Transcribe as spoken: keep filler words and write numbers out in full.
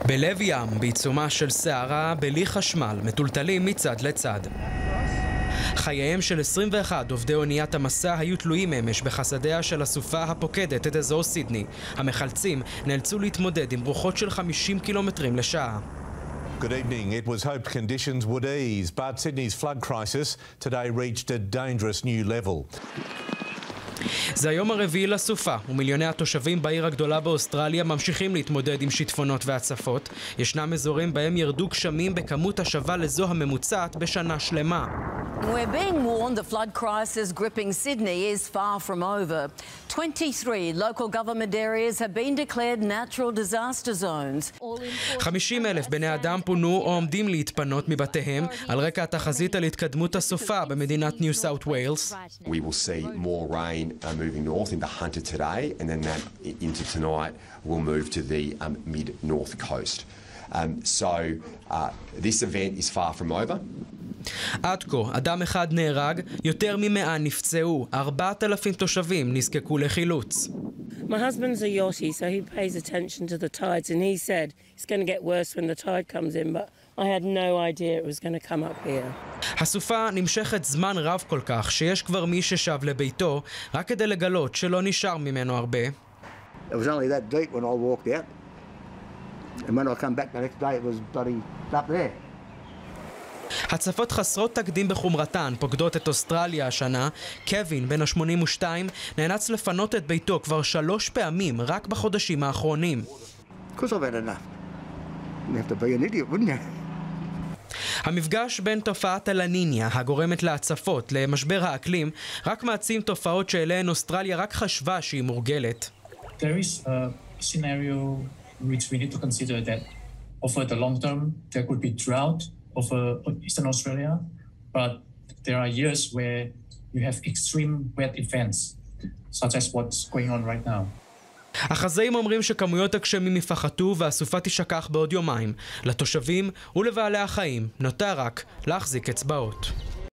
בלב ים, בעיצומה של סערה, בלי חשמל, מטולטלים מצד לצד. חייהם של עשרים ואחד עובדי אוניית המסע היו תלויים אמש בחסדיה של הסופה הפוקדת את אזור סידני. המחלצים נאלצו להתמודד עם רוחות של חמישים קילומטרים לשעה. Good evening. It was hoped conditions would ease, but Sydney's flood crisis today reached a dangerous new level. זה היום הרביעי לסופה, ומיליוני התושבים בעיר הגדולה באוסטרליה ממשיכים להתמודד עם שיטפונות והצפות. ישנם אזורים בהם ירדו גשמים בכמות השווה לזו הממוצעת בשנה שלמה. We're being warned the flood crisis gripping Sydney is far from over. twenty-three local government areas have been declared natural disaster zones. חמישים אלף בני אדם פונו או עומדים להתפנות מבתיהם על רקע התחזית על התקדמות הסופה במדינת ניו סאות' ויילס. We will see more rain uh, moving north into Hunter today, and then that into tonight will move to the um, mid-north coast. Um, so uh, this event is far from over. עד כה, אדם אחד נהרג, יותר ממאה נפצעו, ארבעת אלפים תושבים נזקקו לחילוץ. My husband's a yachty, so he pays attention to the tides, and he said it's going to get worse when the tide comes in, but I had no idea it was going to come up here. הסופה נמשכת זמן רב כל כך, שיש כבר מי ששב לביתו, רק כדי לגלות שלא נשאר ממנו הרבה. It was only that deep when I walked out, and when I come back the next day it was bloody up there. הצפות חסרות תקדים בחומרתן פוקדות את אוסטרליה השנה. קווין, בן ה-שמונים ושתיים, נאלץ לפנות את ביתו כבר שלוש פעמים רק בחודשים האחרונים. Because I've had enough. You have to be an idiot, wouldn't you? המפגש בין תופעת הלניניה, הגורמת להצפות, למשבר האקלים, רק מעצים תופעות שאליהן אוסטרליה רק חשבה שהיא מורגלת. There is a scenario which we need to consider that over the long term there could be drought over Eastern Australia, but there are years where you have extreme wet events, such as what's going on right now. החזאים אומרים שכמויות הגשמים יפחתו והסופה תשכח בעוד יומיים. לתושבים ולבעלי החיים נותר רק להחזיק אצבעות.